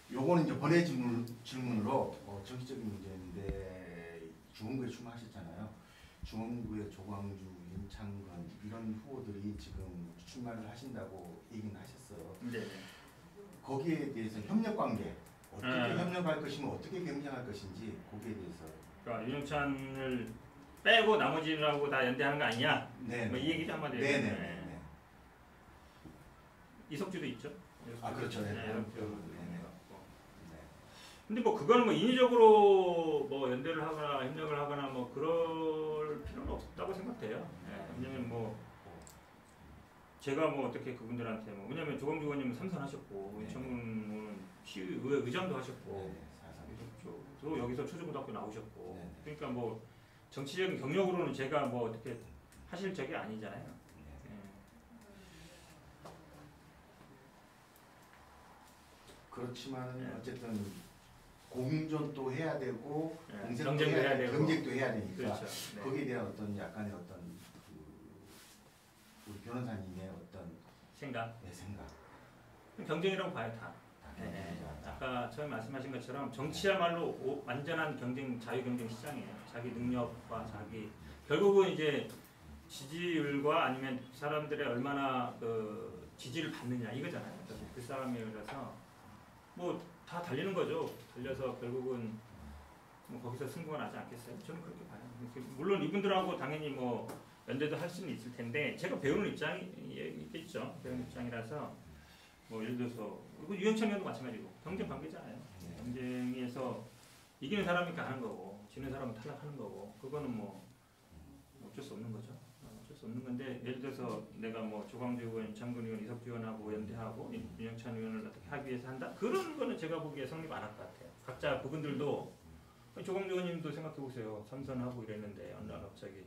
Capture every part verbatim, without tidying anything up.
요거는 이제 번외 질문, 질문으로 어, 정치적인 문제인데 중원구에 출마하셨잖아요. 중원구의 조광주, 윤창건 이런 후보들이 지금 출마를 하신다고 얘기는 하셨어요. 네. 거기에 대해서 협력 관계 어떻게 네. 협력할 것이면 어떻게 경쟁할 것인지 거기에 대해서. 그러니까 윤영찬을 빼고 나머지라고 다 연대하는 거 아니냐? 네. 뭐 이 얘기죠 한마디로. 네네. 네. 네. 이석주도 있죠. 아 그렇죠. 네. 네. 네. 네. 근데 뭐 그거는 뭐 인위적으로 뭐 연대를 하거나 협력을 하거나 뭐 그럴 필요는 없다고 생각돼요. 네. 왜냐면 뭐 제가 뭐 어떻게 그분들한테 뭐 왜냐면 조광주 의원님은 삼선하셨고 윤창근 시의회 의장도 하셨고 또 여기서 초중고등학교 나오셨고 네. 그러니까 뭐 정치적인 경력으로는 제가 뭐 어떻게 하실 적이 아니잖아요. 네. 그렇지만 네. 어쨌든 공존도 해야 되고 네. 경쟁도 경쟁도 해야, 해야 되고 경쟁도 해야 되니까 그렇죠. 네. 거기에 대한 어떤 약간의 어떤 그 우리 변호사님의 어떤 생각, 내 생각 경쟁이라고 봐요 다. 다 네. 경쟁이다. 아까 처음에 말씀하신 것처럼 정치야말로 오, 완전한 경쟁, 자유 경쟁 시장이에요. 자기 능력과 자기 결국은 이제 지지율과 아니면 사람들의 얼마나 그 지지를 받느냐 이거잖아요. 그 싸움이라서 뭐 다 달리는 거죠. 달려서 결국은 뭐 거기서 승부가 나지 않겠어요? 저는 그렇게 봐요. 물론 이분들하고 당연히 뭐 연대도 할 수는 있을 텐데 제가 배우는 입장이 있겠죠. 배우는 입장이라서 뭐 예를 들어서 유영찬 의원도 마찬가지고 경쟁 관계잖아요. 경쟁에서 이기는 사람이 가는 거고 지는 사람은 탈락하는 거고 그거는 뭐 어쩔 수 없는 거죠. 어쩔 수 없는 건데 예를 들어서 내가 뭐 조광주 의원, 윤창근 의원, 이석주 의원하고 연대하고 윤영찬 의원을 어떻게 하기 위해서 한다? 그런 거는 제가 보기에 성립 안 할 것 같아요. 각자 그분들도 조광주 의원님도 생각해 보세요. 삼선하고 이랬는데 어느 날 갑자기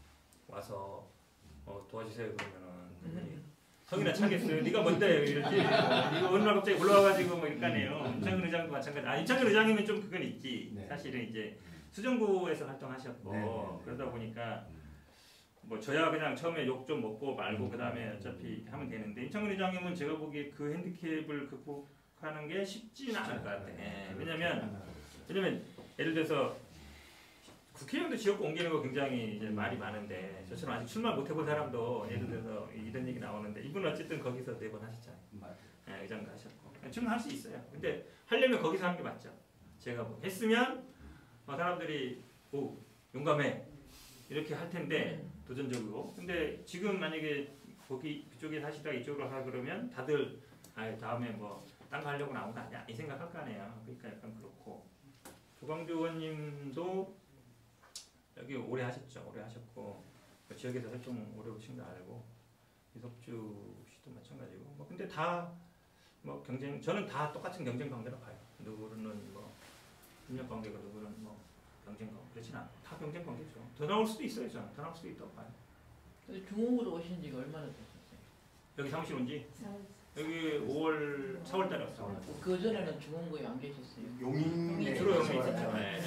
와서 어, 도와주세요 그러면은 성이나 차겠어요. 네가 뭔데 이렇게 이거 어느 날 갑자기 올라와가지고 뭐 이까네요. 윤창근 의장도 마찬가지. 아 윤창근 의장이면 좀 그건 있지. 네. 사실은 이제 수정구에서 활동하셨고 네, 네, 네. 그러다 보니까 뭐 저야 그냥 처음에 욕 좀 먹고 말고 그 다음에 어차피 하면 되는데 윤창근 의장님은 제가 보기에 그 핸디캡을 극복하는 게 쉽지는 않을 것 같아. 예. 왜냐면 왜냐면 예를 들어서 국회의원도 지역구 옮기는 거 굉장히 이제 말이 많은데 저처럼 아직 출마 못 해본 사람도 예를 들어서 이런 얘기 나오는데 이분은 어쨌든 거기서 네 번 하셨잖아요. 예, 의장도 하셨고 충분할 수 있어요. 근데 하려면 거기서 하는 게 맞죠. 제가 뭐 했으면 어, 사람들이 오 용감해 이렇게 할 텐데 도전적이고 근데 지금 만약에 거기 그쪽에 사시다가 이쪽으로 하 그러면 다들 아 다음에 뭐 딴 거 하려고 나온 거 아니야 이 생각할 거 아니에요. 그러니까 약간 그렇고 조광주 의원님도 여기 오래 하셨죠. 오래 하셨고 그 지역에서 활동 오래 하신 거 알고 이석주 씨도 마찬가지고 뭐 근데 다 뭐 경쟁 저는 다 똑같은 경쟁 관계로 봐요. 누구는 뭐 협력 관계고 누구는 뭐 경쟁 관계 그렇진 않아. 다 경쟁 관계죠. 더 나올 수도 있어요. 저는 더 나올 수도 있다고 봐요. 중원구로 오신 지가 얼마나 되셨어요? 여기 사무실 온 지 여기 오월 사월 달에 왔어요. 그 전에는 중원구에 안 계셨어요? 용인에 주로 여기 있었어요. 있었죠. 네.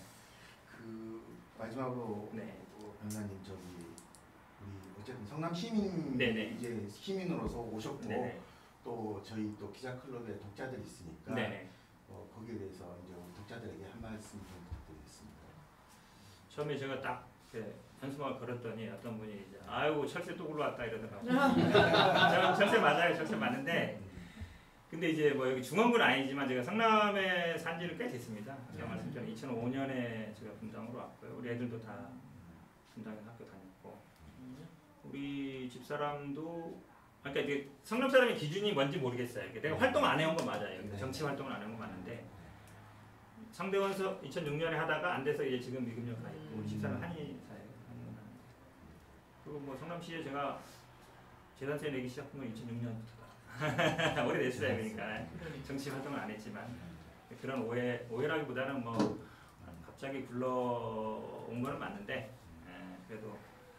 그 마지막으로 네. 변호사님 저기 우리 어쨌든 성남 시민 네네. 이제 시민으로서 오셨고 네네. 또 저희 또 기자클럽에 독자들이 있으니까 네네. 어, 거기에 대해서 이제 우리 독자들에게 한 말씀 좀 부탁드리겠습니다. 처음에 제가 딱 그 현수막을 걸었더니 어떤 분이 이제 아이고 철새 또 굴러왔다 이러더라고요. 제가 철새 맞아요. 철새 맞는데 근데 이제 뭐 여기 중원구는 아니지만 제가 성남에 산 지는 꽤 됐습니다. 제가 네. 말씀드린 이천오 년에 제가 분당으로 왔고요. 우리 애들도 다 분당에 학교 다녔고 우리 집사람도 그러니까 이게 성남 사람의 기준이 뭔지 모르겠어요. 내가 활동 안 해온 건 맞아요. 네. 정치 활동을 안 해온 건 맞는데 상대원서 이천육 년에 하다가 안 돼서 이제 지금 미금역 가 있고 우리 집사람 한의사예요. 그리고 뭐 성남시에 제가 재산세 내기 시작한 건 이천육 년부터다. 오래됐어요. 그러니까 정치 활동을 안 했지만 그런 오해 오해라기보다는 뭐 갑자기 굴러온 거는 맞는데 에, 그래도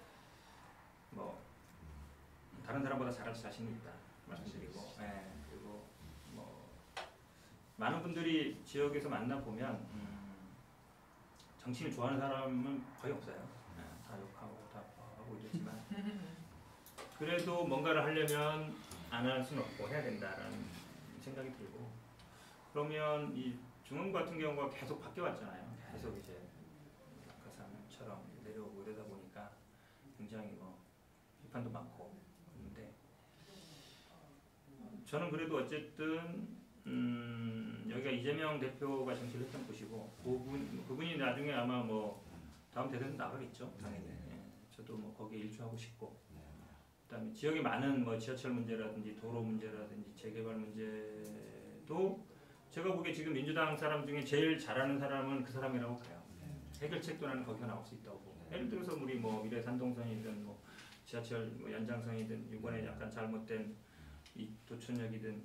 뭐 다른 사람보다 잘할 자신이 있다 말씀드리고 예, 그리고 뭐 많은 분들이 지역에서 만나 보면 음, 정치를 좋아하는 사람은 거의 없어요. 예, 다 욕하고 다 하고 이러지만 그래도 뭔가를 하려면 안 할 수는 없고 해야 된다라는 생각이 들고 그러면 이 중흥구 같은 경우가 계속 바뀌어왔잖아요. 계속 이제 낙하산처럼 내려오고 이러다 보니까 굉장히 뭐 비판도 많고 그런데 저는 그래도 어쨌든 음 여기가 이재명 대표가 정치를 했던 곳이고 그분, 그분이 나중에 아마 뭐 다음 대선 나가겠죠. 당연히. 예, 저도 뭐 거기에 일조하고 싶고 그다음에 지역에 많은 뭐 지하철 문제라든지 도로 문제라든지 재개발 문제도 제가 보기에 지금 민주당 사람 중에 제일 잘하는 사람은 그 사람이라고 봐요. 해결책도 나는 거기서 나올 수 있다고 보고. 예를 들어서 우리 뭐 미래 산동선이든 뭐 지하철 뭐 연장선이든 이번에 약간 잘못된 이 도천역이든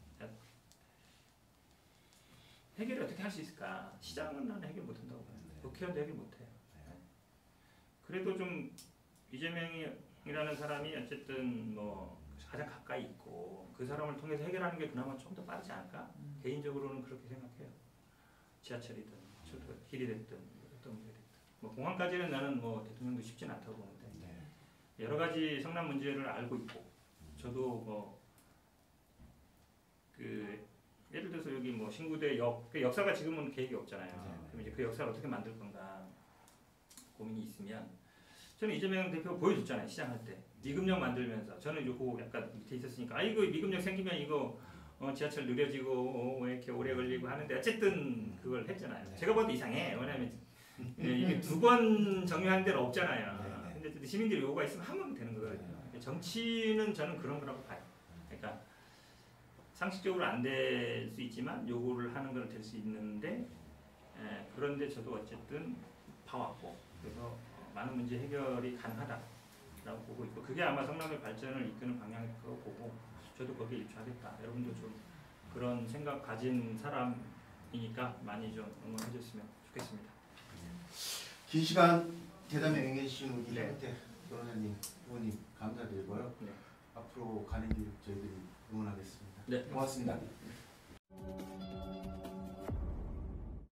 해결을 어떻게 할 수 있을까? 시장은 나는 해결 못한다고 봐요. 국회의원도 해결 못해요. 그래도 좀 이재명이라는 사람이 어쨌든 뭐 가장 가까이 있고 그 사람을 통해서 해결하는 게 그나마 좀 더 빠르지 않을까? 음. 개인적으로는 그렇게 생각해요. 지하철이든 길이 됐든 어떤 문제 됐든 뭐 공항까지는 나는 뭐 대통령도 쉽진 않다고 보는데 여러 가지 성남 문제를 알고 있고 저도 뭐 그 예를 들어서 여기 뭐 신구대 역 그 역사가 지금은 계획이 없잖아요. 네. 그럼 이제 그 역사를 어떻게 만들 건가 고민이 있으면 저는 이재명 대표가 보여줬잖아요. 시장할 때 미금역 만들면서 저는 요거 약간 밑에 있었으니까 아 이거 미금역 생기면 이거 어, 지하철 느려지고 어, 왜 이렇게 오래 걸리고 하는데 어쨌든 그걸 했잖아요. 네. 제가 봐도 이상해. 왜냐하면 이게 두 번 정리하는 데는 없잖아요. 네, 네. 근데 시민들이 요구가 있으면 한 번 되는 거거든요. 정치는 저는 그런 거라고 봐요. 그러니까 상식적으로 안 될 수 있지만 요구를 하는 건 될 수 있는데 에, 그런데 저도 어쨌든 봐왔고 그래서 많은 문제 해결이 가능하다라고 보고 있고 그게 아마 성남의 발전을 이끄는 방향일 거고 보고 저도 거기에 입주하겠다. 여러분도 좀 그런 생각 가진 사람이니까 많이 좀 응원해 줬으면 좋겠습니다. 긴 시간 대담 행해주신 우리 네. 이현태 변호사님, 의원님 감사드리고요. 네. 앞으로 가는 길 저희들이 응원하겠습니다. 네. 고맙습니다.